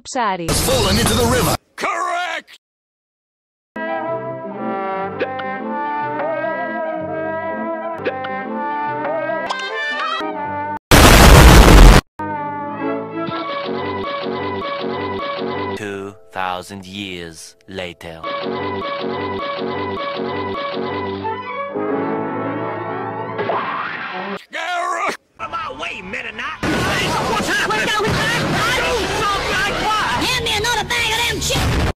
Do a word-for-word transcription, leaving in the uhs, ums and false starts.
Oops, Addy. Fallen into the river. Correct! Two thousand years later. Garrett! Out of my way, Meta-Knot! What's happening? Do something like what? Hand me another bag of them chips!